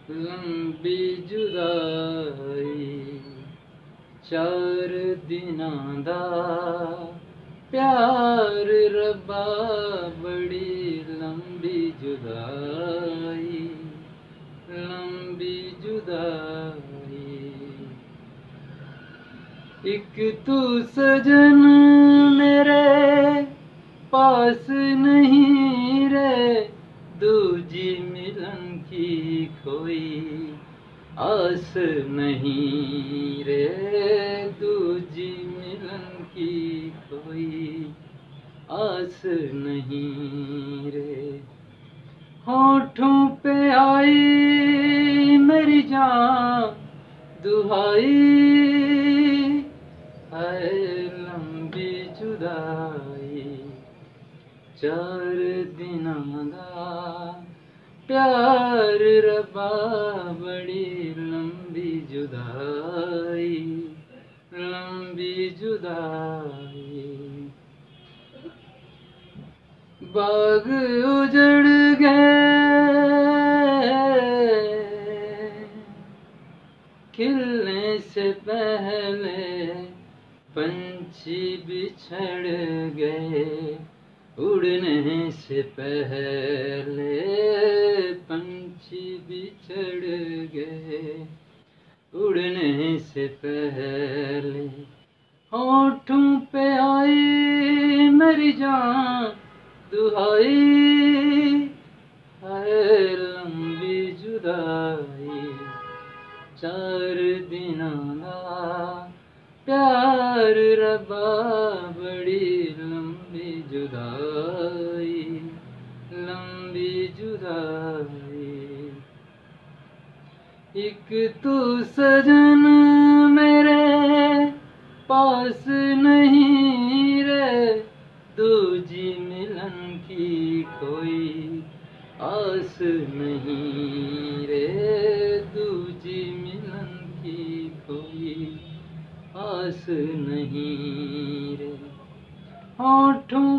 लंबी जुदाई 4 दिनां दा प्यार रब्बा बड़ी लंबी जुदाई लंबी जुदाई। एक तू सजन मेरे पास नहीं रे, दूजी मिलन की कोई आस नहीं रे, दूजी मिलन की कोई आस नहीं रे। होठों पे आई मेरी जान दुहाई, है लंबी जुदाई 4 दिनां दा प्यार रब्बा बड़ी लंबी जुदाई लंबी जुदाई। बाग उजड़ गए खिलने से पहले, पंछी बिछड़ गए उड़ने से पहले, पंछी बिछड़ गए उड़ने से पहले। होठों पे आई मेरी जान दुहाई, है लंबी जुदाई 4 दिनां दा प्यार रब्बा बड़ी लंबी जुदाई लंबी जुदाई। एक तू सजन मेरे पास नहीं रे, दूजी मिलन की कोई आस नहीं रे, दूजी मिलन की कोई आस नहीं रे। होठों